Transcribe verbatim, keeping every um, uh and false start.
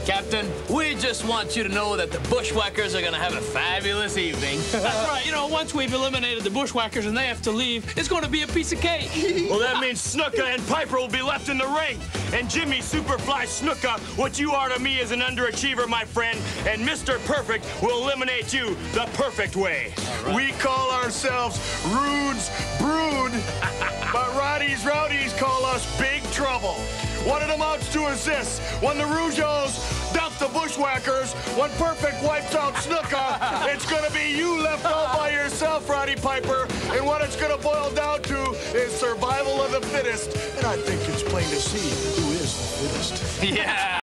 Captain, we just want you to know that the Bushwhackers are going to have a fabulous evening. That's right. You know, once we've eliminated the Bushwhackers and they have to leave, it's going to be a piece of cake. Well, that means Snuka and Piper will be left in the ring. And Jimmy Superfly Snuka, what you are to me is an underachiever, my friend. And Mister Perfect will eliminate you the perfect way. Right. We call ourselves Rude's Brood, but Roddy's Rowdies call us Big Trouble. What it amounts to is this: when the Rougeos dump the Bushwhackers, when Perfect wipes out Snuka, it's gonna be you left all by yourself, Roddy Piper. And what it's gonna boil down to is survival of the fittest. And I think it's plain to see who is the fittest. Yeah.